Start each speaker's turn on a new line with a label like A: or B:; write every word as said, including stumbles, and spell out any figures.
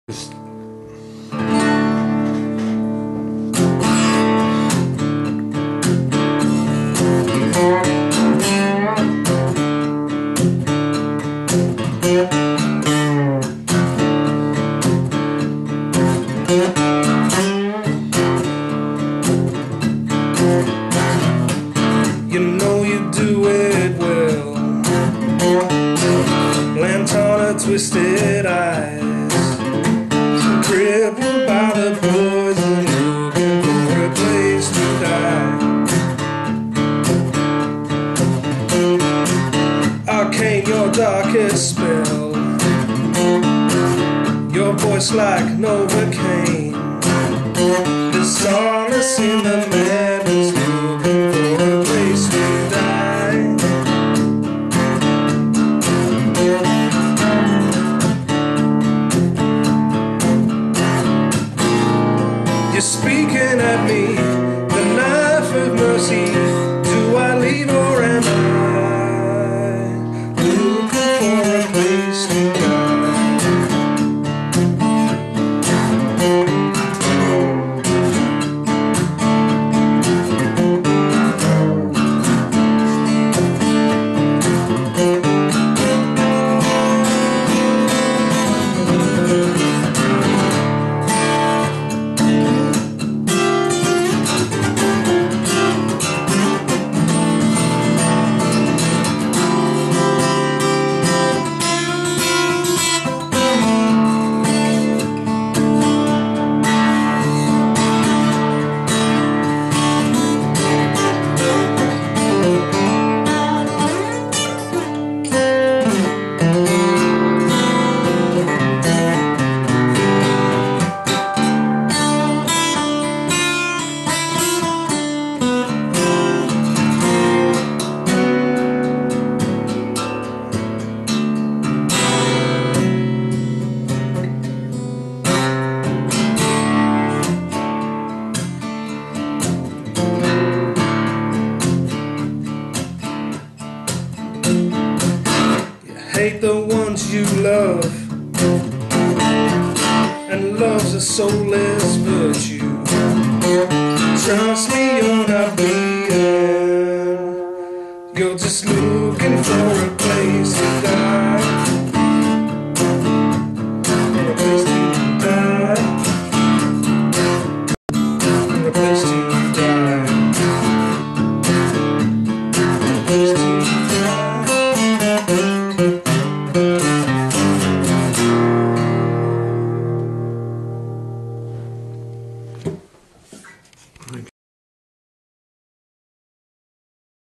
A: You know you do it well, plant on her twisted eyes, crippled by the poison, looking for a place to die. Arcane, your darkest spell, your voice like Novocaine, the solace in the madness, looking for a place to die. You're speaking at me, the knife of mercy. Do I leave or am I looking for a place to die? Hate the ones you love, and love's a soulless virtue. Trust me, you're not bleeding, you're just looking for a place to die.